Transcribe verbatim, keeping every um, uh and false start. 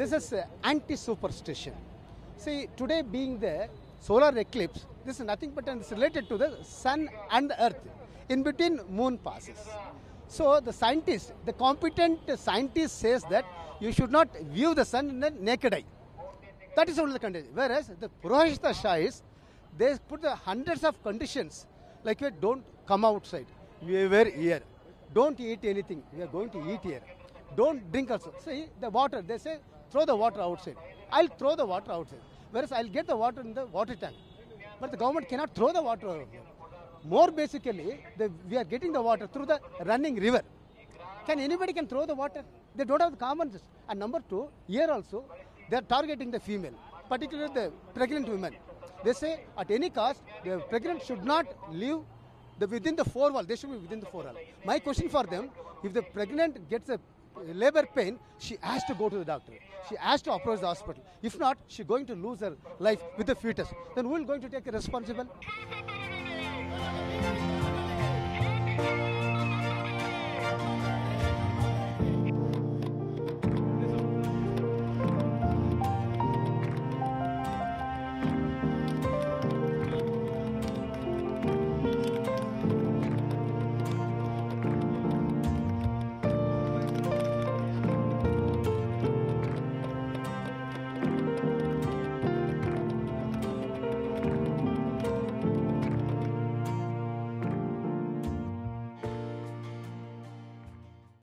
This is uh, anti-superstition. See, today being the solar eclipse, this is nothing but it's related to the sun and the earth. In between, moon passes. So the scientist, the competent scientist says that you should not view the sun in the naked eye. That is only the condition. Whereas the Purohita Shahis, they put the hundreds of conditions, like uh, don't come outside, we were here, don't eat anything, we are going to eat here, don't drink also. See, the water, they say, throw the water outside. I'll throw the water outside. Whereas I'll get the water in the water tank. But the government cannot throw the water over here. More basically, the, we are getting the water through the running river. Can anybody can throw the water? They don't have the common sense. And number two, here also, they are targeting the female, particularly the pregnant women. They say at any cost, the pregnant should not leave the, within the four wall. They should be within the four wall. My question for them, if the pregnant gets a labor pain, she has to go to the doctor. She has to approach the hospital. If not, she's going to lose her life with the fetus. Then who is going to take a responsible?